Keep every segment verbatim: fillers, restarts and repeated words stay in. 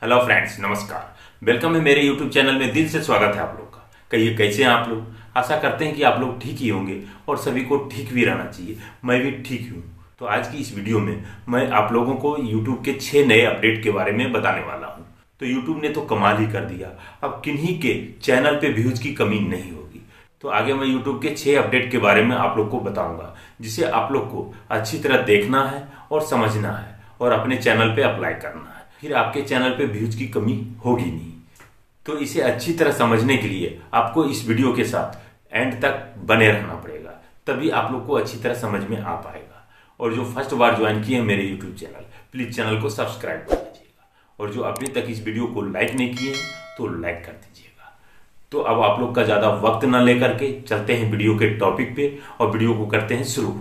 Hello friends, नमस्कार। Welcome है मेरे यूट्यूब चैनल में। दिल से स्वागत है आप लोग का। कहिए कैसे हैं आप लोग। आशा करते हैं कि आप लोग ठीक ही होंगे और सभी को ठीक भी रहना चाहिए। मैं भी ठीक हूँ। तो आज की इस वीडियो में मैं आप लोगों को यूट्यूब के छह नए अपडेट के बारे में बताने वाला हूँ। तो यूट्यूब ने तो कमाल ही कर दिया। अब किन्हीं के चैनल पे व्यूज की कमी नहीं होगी। तो आगे मैं यूट्यूब के छह अपडेट के बारे में आप लोग को बताऊंगा, जिसे आप लोग को अच्छी तरह देखना है और समझना है और अपने चैनल पे अप्लाई करना है। फिर आपके चैनल पे व्यूज की कमी होगी नहीं। तो इसे अच्छी तरह समझने के लिए आपको इस वीडियो के साथ एंड तक बने रहना पड़ेगा, तभी आप लोग को अच्छी तरह समझ में आ पाएगा। और जो फर्स्ट बार ज्वाइन किए हैं मेरे यूट्यूब चैनल, प्लीज चैनल को सब्सक्राइब कर दीजिएगा। और जो अभी तक इस वीडियो को लाइक नहीं किए हैं तो लाइक कर दीजिएगा। तो अब आप लोग का ज्यादा वक्त न लेकर के चलते हैं वीडियो के टॉपिक पे और वीडियो को करते हैं शुरू।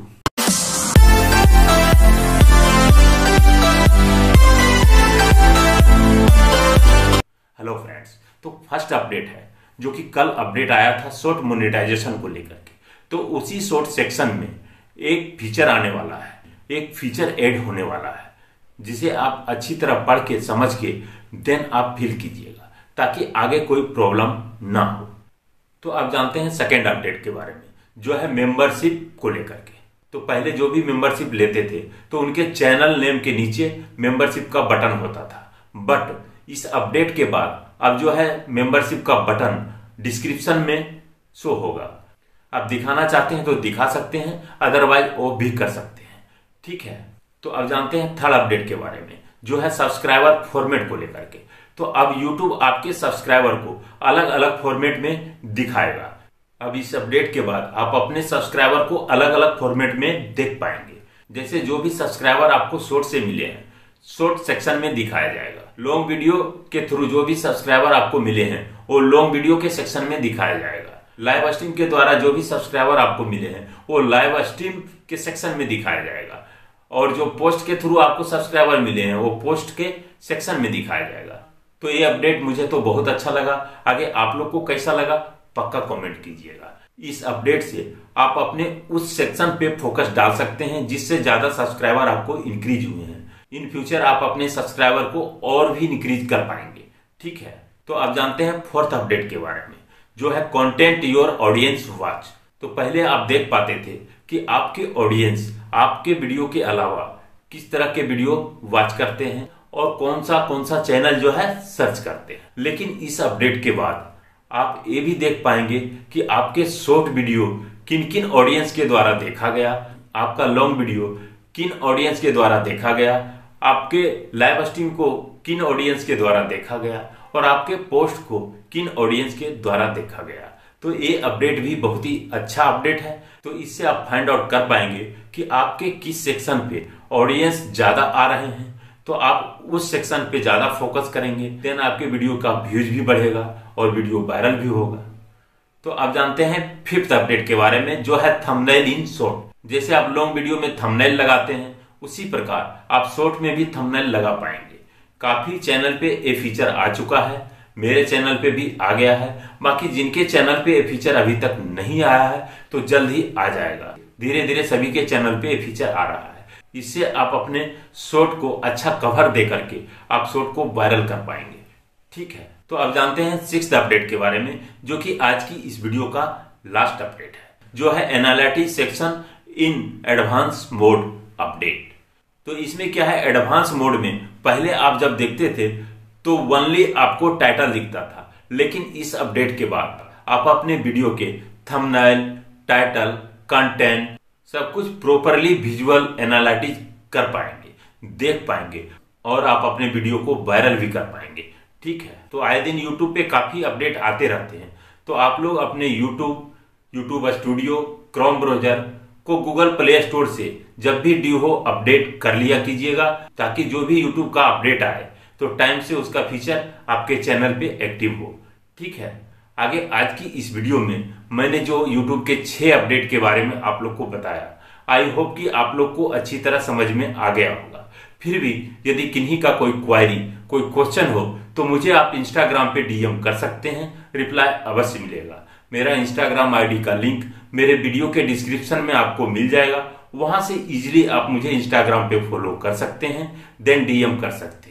हेलो फ्रेंड्स, तो फर्स्ट अपडेट है जो कि कल अपडेट आया था शॉर्ट मोनेटाइजेशन को लेकर के। तो उसी शॉर्ट सेक्शन में एक फीचर आने वाला है, एक फीचर ऐड होने वाला है, जिसे आप अच्छी तरह पढ़ के समझ के देन आप फिल कीजिएगा, ताकि आगे कोई प्रॉब्लम ना हो। तो आप जानते हैं सेकेंड अपडेट के बारे में, जो है मेंबरशिप को लेकर के। तो पहले जो भी मेंबरशिप लेते थे तो उनके चैनल नेम के नीचे मेंबरशिप का बटन होता था, बट इस अपडेट के बाद अब जो है मेंबरशिप का बटन डिस्क्रिप्शन में शो होगा। आप दिखाना चाहते हैं तो दिखा सकते हैं, अदरवाइज ऑफ भी कर सकते हैं। ठीक है। तो अब जानते हैं थर्ड अपडेट के बारे में, जो है सब्सक्राइबर फॉर्मेट को लेकर के। तो अब YouTube आपके सब्सक्राइबर को अलग अलग फॉर्मेट में दिखाएगा। अब इस अपडेट के बाद आप अपने सब्सक्राइबर को अलग अलग फॉर्मेट में देख पाएंगे। जैसे जो भी सब्सक्राइबर आपको शॉर्ट से मिले हैं, शॉर्ट सेक्शन में दिखाया जाएगा। लॉन्ग वीडियो के थ्रू जो भी सब्सक्राइबर आपको मिले हैं वो लॉन्ग वीडियो के सेक्शन में दिखाया जाएगा। लाइव स्ट्रीम के द्वारा जो भी सब्सक्राइबर आपको मिले हैं वो लाइव स्ट्रीम के सेक्शन में दिखाया जाएगा। और जो पोस्ट के थ्रू आपको सब्सक्राइबर मिले हैं वो पोस्ट के सेक्शन में दिखाया जाएगा। तो ये अपडेट मुझे तो बहुत अच्छा लगा। आगे आप लोग को कैसा लगा पक्का कमेंट कीजिएगा। इस अपडेट से आप अपने उस सेक्शन पे फोकस डाल सकते हैं जिससे ज्यादा सब्सक्राइबर आपको इंक्रीज हुए हैं। इन फ्यूचर आप अपने सब्सक्राइबर को और भी इंक्रीज कर पाएंगे। ठीक है। तो आप जानते हैं फोर्थ अपडेट के बारे में, जो है कंटेंट योर ऑडियंस वॉच। तो पहले आप देख पाते थे कि आपके ऑडियंस आपके वीडियो के अलावा किस तरह के वीडियो वॉच करते हैं और कौन सा कौन सा चैनल जो है सर्च करते हैं। लेकिन इस अपडेट के बाद आप ये भी देख पाएंगे कि आपके शॉर्ट वीडियो किन किन ऑडियंस के द्वारा देखा गया, आपका लॉन्ग वीडियो किन ऑडियंस के द्वारा देखा गया, आपके लाइव स्ट्रीम को किन ऑडियंस के द्वारा देखा गया और आपके पोस्ट को किन ऑडियंस के द्वारा देखा गया। तो ये अपडेट भी बहुत ही अच्छा अपडेट है। तो इससे आप फाइंड आउट कर पाएंगे कि आपके किस सेक्शन पे ऑडियंस ज्यादा आ रहे हैं। तो आप उस सेक्शन पे ज्यादा फोकस करेंगे, देन आपके वीडियो का व्यूज भी बढ़ेगा और वीडियो वायरल भी होगा। तो आप जानते हैं फिफ्थ अपडेट के बारे में, जो है थंबनेल इन शॉर्ट। जैसे आप लॉन्ग वीडियो में थंबनेल लगाते हैं, उसी प्रकार आप शॉर्ट में भी थंबनेल लगा पाएंगे। काफी चैनल पे ये फीचर आ चुका है, मेरे चैनल पे भी आ गया है। बाकी जिनके चैनल पे ये फीचर अभी तक नहीं आया है तो जल्द ही आ जाएगा। धीरे धीरे सभी के चैनल पे ये फीचर आ रहा है। इससे आप अपने शॉर्ट को अच्छा कवर दे करके आप शॉर्ट को वायरल कर पाएंगे। ठीक है। तो अब जानते हैं सिक्स्थ अपडेट के बारे में, जो कि आज की इस वीडियो का लास्ट अपडेट है, जो है analytics section in advance mode update. तो इसमें क्या है, एडवांस मोड में पहले आप जब देखते थे तो ओनली आपको टाइटल दिखता था, लेकिन इस अपडेट के बाद आप अपने वीडियो के थंबनेल, टाइटल, कंटेंट सब कुछ प्रॉपरली विजुअल एनालिटिक्स कर पाएंगे, देख पाएंगे और आप अपने वीडियो को वायरल भी कर पाएंगे। ठीक है। तो आए दिन यूट्यूब पे काफी अपडेट आते रहते हैं। तो आप लोग अपने YouTube, YouTube studio, Chrome browser को गूगल प्ले स्टोर से जब भी ड्यू हो अपडेट कर लिया कीजिएगा, ताकि जो भी यूट्यूब का अपडेट आए तो टाइम से उसका फीचर आपके चैनल पे एक्टिव हो। ठीक है। आगे आज की इस वीडियो में मैंने जो यूट्यूब के छह अपडेट के बारे में आप लोग को बताया, आई होप कि आप लोग को अच्छी तरह समझ में आ गया होगा। फिर भी यदि किन्हीं का कोई क्वायरी, कोई क्वेश्चन हो तो मुझे आप इंस्टाग्राम पे डीएम कर सकते हैं, रिप्लाई अवश्य मिलेगा। मेरा इंस्टाग्राम आईडी का लिंक मेरे वीडियो के डिस्क्रिप्शन में आपको मिल जाएगा। वहां से इजीली आप मुझे इंस्टाग्राम पे फॉलो कर सकते हैं, देन डीएम कर सकते हैं।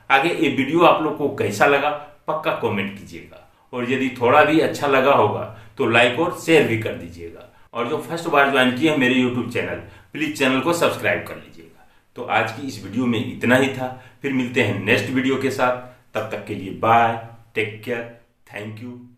आगे ये वीडियो आप लोग को कैसा लगा पक्का कमेंट कीजिएगा, और यदि थोड़ा भी अच्छा लगा होगा तो लाइक और शेयर भी कर दीजिएगा। और जो फर्स्ट बार ज्वाइन किए हैं मेरे यूट्यूब चैनल, प्लीज चैनल को सब्सक्राइब कर लीजिएगा। तो आज की इस वीडियो में इतना ही था, फिर मिलते हैं नेक्स्ट वीडियो के साथ। तब तक के लिए bye, take care, thank you.